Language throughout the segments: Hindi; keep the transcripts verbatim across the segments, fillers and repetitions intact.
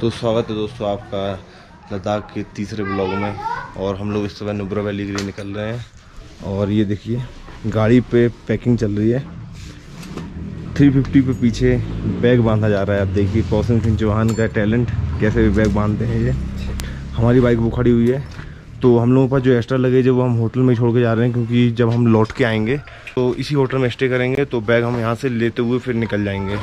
तो स्वागत है दोस्तों आपका लद्दाख के तीसरे ब्लॉग में। और हम लोग इस समय नुब्रा वैली के लिए निकल रहे हैं। और ये देखिए गाड़ी पे पैकिंग चल रही है। तीन सौ पचास पे पीछे बैग बांधा जा रहा है। आप देखिए कौशन सिंह चौहान का टैलेंट, कैसे भी बैग बांधते हैं। ये हमारी बाइक वो खड़ी हुई है, तो हम लोगों के पास जो एक्स्ट्रा लगेज है वो हम होटल में छोड़ के जा रहे हैं, क्योंकि जब हम लौट के आएंगे तो इसी होटल में स्टे करेंगे। तो बैग हम यहाँ से लेते हुए फिर निकल जाएंगे।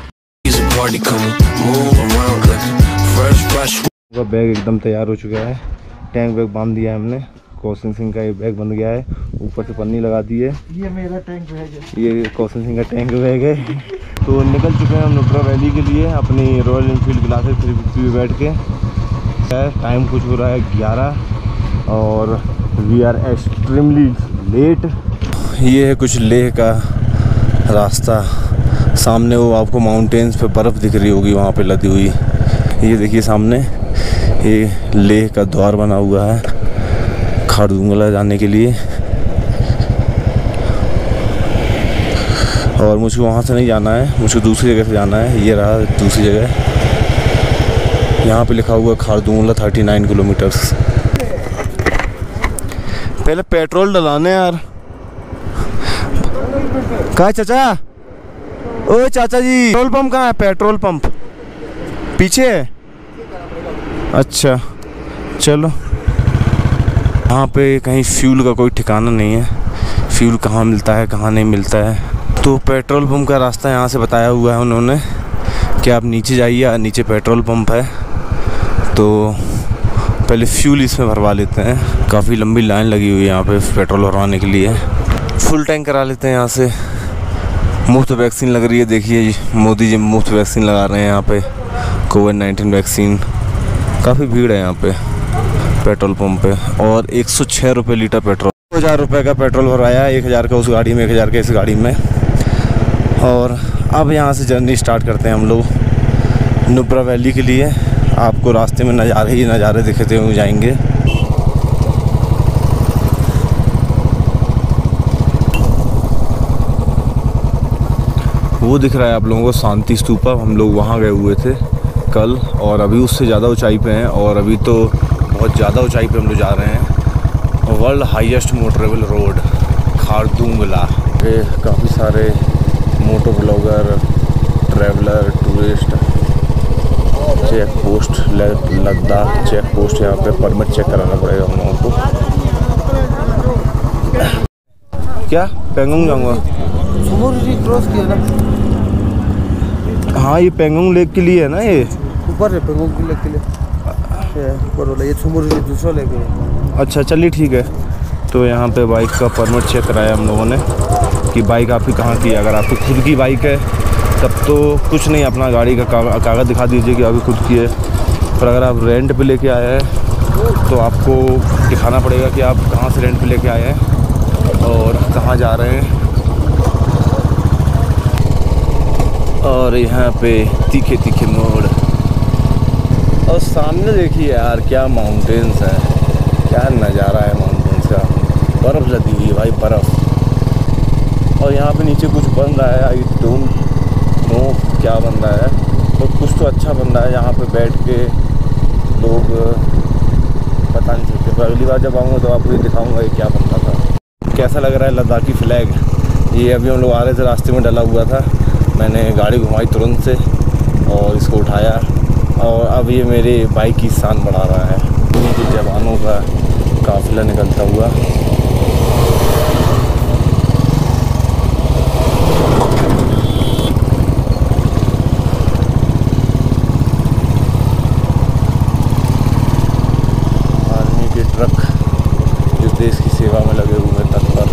बैग एकदम तैयार हो चुका है। टैंक बैग बांध दिया है हमने। कौशन सिंह का ये बैग बन गया है, ऊपर से पन्नी लगा दी है। ये मेरा टैंक बैग है, ये कौशन सिंह का टैंक बैग है। तो निकल चुके हैं हम नुब्रा वैली के लिए अपनी Royal Enfield Classic three fifty पे बैठ के। टाइम कुछ हो रहा है ग्यारह और वी आर एक्सट्रीमली लेट। ये है कुछ लेह का रास्ता। सामने वो आपको माउंटेन्स पे बर्फ़ दिख रही होगी वहाँ पे लदी हुई। ये देखिए सामने ये लेह का द्वार बना हुआ है खारदुंगला जाने के लिए। और मुझको वहाँ से नहीं जाना है, मुझको दूसरी जगह से जाना है। ये रहा दूसरी जगह, यहाँ पे लिखा हुआ खारदुंगला उनतालीस किलोमीटर्स। पहले पेट्रोल डलाने यार। कहाँ चाचा? ओए चाचा जी, पेट्रोल पंप कहाँ है? पेट्रोल पंप पीछे है। अच्छा चलो। यहाँ पे कहीं फ्यूल का कोई ठिकाना नहीं है। फ्यूल कहाँ मिलता है कहाँ नहीं मिलता है। तो पेट्रोल पंप का रास्ता यहाँ से बताया हुआ है उन्होंने कि आप नीचे जाइए, नीचे पेट्रोल पंप है। तो पहले फ्यूल इसमें भरवा लेते हैं। काफ़ी लंबी लाइन लगी हुई है यहाँ पे पेट्रोल भरवाने के लिए। फुल टैंक करा लेते हैं यहाँ से। मुफ्त वैक्सीन लग रही है, देखिए मोदी जी मुफ्त वैक्सीन लगा रहे हैं यहाँ पे, कोविड नाइन्टीन वैक्सीन। काफ़ी भीड़ है यहाँ पे पेट्रोल पंप पे। और एक सौ छः रुपये लीटर पेट्रोल। दो हज़ार रुपये का पेट्रोल भरवाया, एक हज़ार का उस गाड़ी में, एक हज़ार का इस गाड़ी में। और अब यहाँ से जर्नी स्टार्ट करते हैं हम लोग नुब्रा वैली के लिए। आपको रास्ते में नज़ारे ही नज़ारे दिखते हुए जाएंगे। वो दिख रहा है आप लोगों को शांति स्तूपा। हम लोग वहाँ गए हुए थे कल, और अभी उससे ज़्यादा ऊंचाई पे हैं। और अभी तो बहुत ज़्यादा ऊंचाई पे हम लोग जा रहे हैं। World highest motorable road Khardungla पे काफ़ी सारे moto blogger, traveller, tourist. Check post Ladakh check post, यहाँ पे परमिट चेक कराना पड़ेगा हम लोगों को। क्या पेंगोंग जाऊँगा? क्रॉस किया ना। हाँ ये पेंगोंग लेक के लिए है ना। ये ऊपर है पेंगोंग लेक के लिए ऊपर वाला, ये सुमुरी दूसरा लेक है। अच्छा चलिए ठीक है। तो यहाँ पे बाइक का परमिट चेक कराया हम लोगों ने कि बाइक आपकी कहाँ की है। अगर आपकी खुद की बाइक है तब तो कुछ नहीं, अपना गाड़ी का कागज़ दिखा दीजिए कि अभी खुद की है। पर अगर आप रेंट पे लेके आए हैं तो आपको दिखाना पड़ेगा कि आप कहाँ से रेंट पे लेके आए हैं और कहाँ जा रहे हैं। और यहाँ पे तीखे तीखे मोड़, और सामने देखिए यार क्या माउंटेन्स है, क्या नज़ारा है माउंटेन्स का। बर्फ़ लगी हुई है भाई, बर्फ़। और यहाँ पे नीचे कुछ बन रहा है, आई डोंट नो क्या बन रहा है, तो कुछ तो अच्छा बन रहा है। यहाँ पे बैठ के लोग पता नहीं चलते। पर अगली बार जब आऊँगा तो आपको ये दिखाऊँगा ये क्या बन रहा था। कैसा लग रहा है लद्दाखी फ्लैग। ये अभी हम लोग आ रहे थे, रास्ते में डला हुआ था। मैंने गाड़ी घुमाई तुरंत से और इसको उठाया, और अब ये मेरे बाइक की शान बढ़ा रहा है। इनके जवानों का काफिला निकलता हुआ। आर्मी के ट्रक जो देश की सेवा में लगे हुए हैं तत्पर।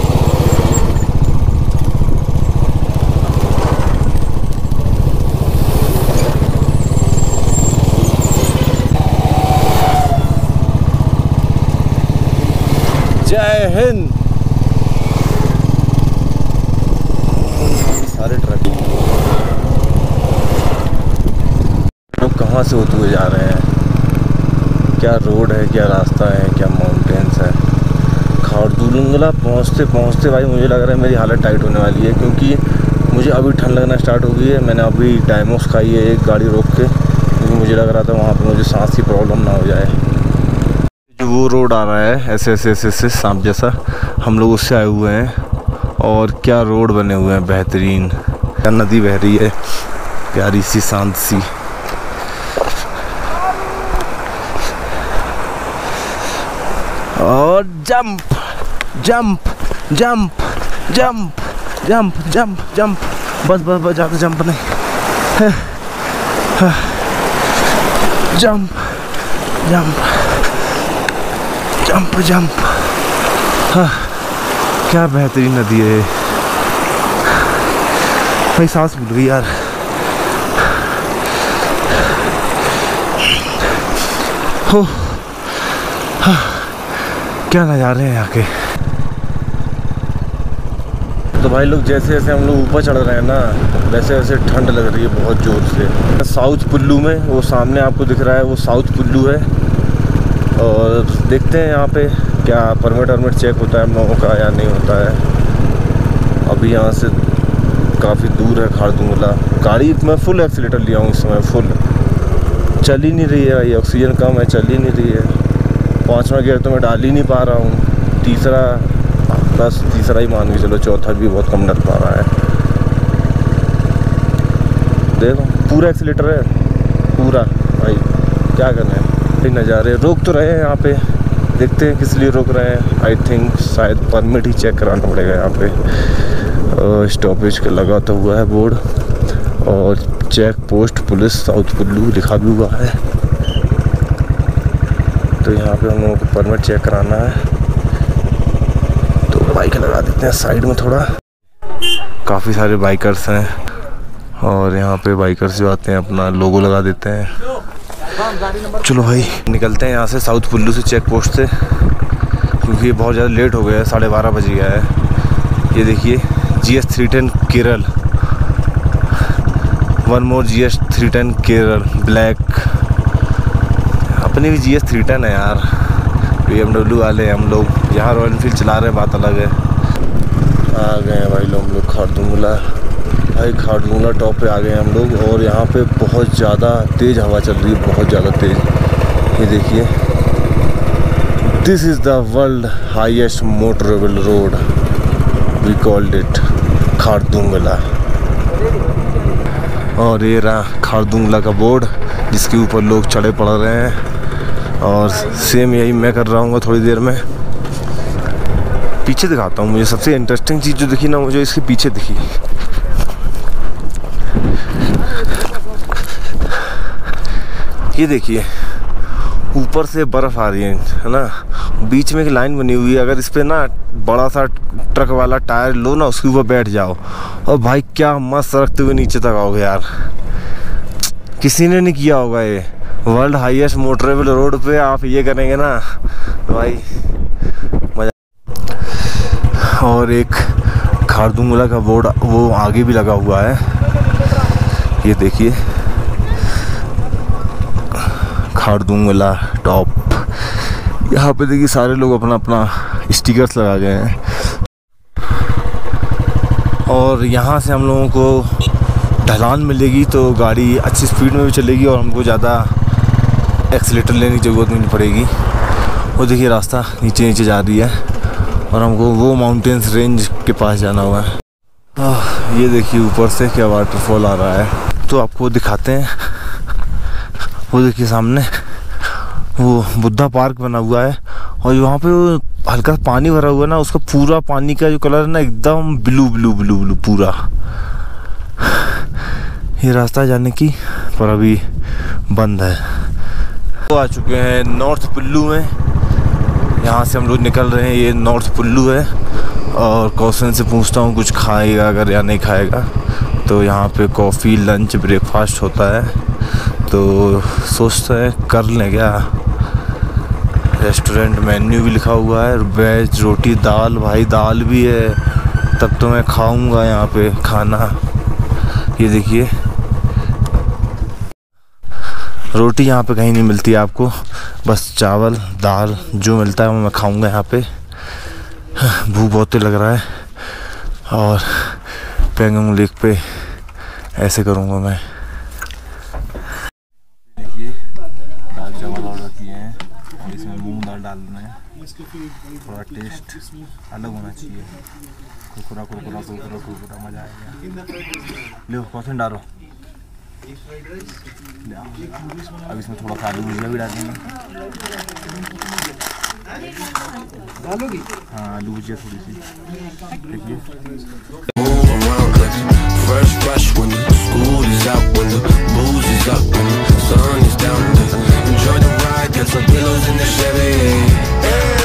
जय हिंद। सारे ट्रक लोग कहाँ से होते हुए जा रहे हैं। क्या रोड है, क्या रास्ता है, क्या माउंटेन्स है। खारदुंगला पहुँचते पहुँचते भाई मुझे लग रहा है मेरी हालत टाइट होने वाली है, क्योंकि मुझे अभी ठंड लगना स्टार्ट हो गई है। मैंने अभी डायमोस खाई है एक गाड़ी रोक के, क्योंकि मुझे लग रहा था वहाँ पे मुझे सांस की प्रॉब्लम ना हो जाए। जो वो रोड आ रहा है ऐसे ऐसे ऐसे ऐसे सांप जैसा, हम लोग उससे आए हुए हैं। और क्या रोड बने हुए हैं बेहतरीन, क्या नदी बह रही है प्यारी सी शांत सी। और jump jump jump jump jump jump jump, बस बस बस ज़्यादा जंप नहीं, जंप जंप जंप जंप। हाँ, क्या बेहतरीन नदी है भाई, सांस भूल गई यार। हो हाँ, क्या नज़ारे हैं यहाँ के। तो भाई लोग जैसे जैसे हम लोग ऊपर चढ़ रहे हैं ना, वैसे वैसे ठंड लग रही है बहुत ज़ोर से। साउथ कुल्लू में, वो सामने आपको दिख रहा है वो साउथ कुल्लू है। और देखते हैं यहाँ पे क्या परमिट वर्मिट चेक होता है हम लोगों का या नहीं होता है। अभी यहाँ से काफ़ी दूर है खारदुंगला। गाड़ी मैं फुल एक्सीलेटर लिया हूँ इस समय, फुल चल ही नहीं रही है भाई, ऑक्सीजन कम है, चल ही नहीं रही है। पाँचवा गियर तो मैं डाल ही नहीं पा रहा हूँ, तीसरा बस तीसरा ही मान के चलो, चौथा भी बहुत कम डल पा रहा है। देखो पूरा एक्सीलेटर है पूरा भाई, क्या करना है। नज़ारे रोक तो रहे हैं यहाँ पे, देखते हैं किस लिए रोक रहे हैं। आई थिंक शायद परमिट ही चेक कराना पड़ेगा यहाँ पे। स्टॉपेज का लगा तो हुआ है बोर्ड, और check post police south Kullu लिखा भी हुआ है। तो यहाँ पे हम लोगों को परमिट चेक कराना है, तो बाइक लगा देते हैं साइड में थोड़ा। काफ़ी सारे बाइकर्स हैं, और यहाँ पे बाइकर्स जो आते हैं अपना लोगो लगा देते हैं। चलो भाई निकलते हैं यहाँ से साउथ कुल्लू से चेक पोस्ट से, क्योंकि ये बहुत ज़्यादा लेट हो गया है, साढ़े बारह बज गया है। ये देखिए G S three ten Kerala, one more G S three ten Kerala black. अपनी भी जी एस थ्री टेन है यार, बी एम डब्ल्यू वाले हैं हम लोग। यहाँ रॉयल एनफील्ड चला रहे हैं, बात अलग है। आ गए हैं भाई लोग हम लोग खारदुंगला। भाई खारदुंगला टॉप पे आ गए हम लोग, और यहाँ पे बहुत ज़्यादा तेज़ हवा चल रही है, बहुत ज़्यादा तेज़। ये देखिए, this is the world highest motorable road, we called it Khardungla. और ये रहा खारदुंगला का बोर्ड, जिसके ऊपर लोग चढ़े पड़ रहे हैं। और सेम यही मैं कर रहा हूँ थोड़ी देर में। पीछे दिखाता हूँ, मुझे सबसे इंटरेस्टिंग चीज़ जो दिखी ना, मुझे इसके पीछे दिखी। ये देखिए ऊपर से बर्फ़ आ रही है है ना, बीच में एक लाइन बनी हुई है। अगर इस पे ना बड़ा सा ट्रक वाला टायर लो ना, उसके ऊपर बैठ जाओ, और भाई क्या मस्त सरकते हुए नीचे तक आओगे यार। किसी ने नहीं किया होगा ये। वर्ल्ड हाईएस्ट मोटरेबल रोड पे आप ये करेंगे ना तो भाई मजा। और एक खारदुंगला का बोर्ड वो आगे भी लगा हुआ है, ये देखिए खारदुंगला टॉप। यहाँ पे देखिए सारे लोग अपना अपना स्टिकर्स लगा गए हैं। और यहाँ से हम लोगों को ढलान मिलेगी, तो गाड़ी अच्छी स्पीड में भी चलेगी, और हमको ज़्यादा एक्सीलेटर लेने की ज़रूरत नहीं पड़ेगी। वो देखिए रास्ता नीचे नीचे जा रही है, और हमको वो माउंटेन्स रेंज के पास जाना हुआ है। आ, ये देखिए ऊपर से क्या वाटरफॉल आ रहा है, तो आपको दिखाते हैं। वो देखिए सामने वो बुद्धा पार्क बना हुआ है, और वहाँ पे वो हल्का पानी भरा हुआ है ना, उसका पूरा पानी का जो कलर है ना एकदम ब्लू ब्लू ब्लू ब्लू पूरा। ये रास्ता जाने की पर अभी बंद है। तो आ चुके हैं नॉर्थ कुल्लू में, यहाँ से हम लोग निकल रहे हैं। ये नॉर्थ कुल्लू है, और कौशन से पूछता हूँ कुछ खाएगा अगर या नहीं खाएगा। तो यहाँ पे कॉफ़ी लंच ब्रेकफास्ट होता है, तो सोचते हैं कर लें क्या। रेस्टोरेंट मेन्यू भी लिखा हुआ है, वेज रोटी दाल, भाई दाल भी है, तब तो मैं खाऊंगा यहाँ पे खाना। ये देखिए रोटी यहाँ पे कहीं नहीं मिलती आपको, बस चावल दाल जो मिलता है वो मैं खाऊंगा यहाँ पे। भूख बहुत लग रहा है, और पेंगोंग लेक पे ऐसे करूँगा मैं। डालना है, थोड़ा टेस्ट अलग होना चाहिए। कुरकुरा कुरकुरा कुरकुरा कुरकुरा मज़ा आएगा। लो कौन डालो, अब इसमें थोड़ा सा आलू भुजिया भी डालेंगे। डालोगी? हाँ आलू भुजिया थोड़ी सी, देखिए। First rush when the school is out, when the booze is up, when the sun is down. Enjoy the ride, got some pillows in the Chevy.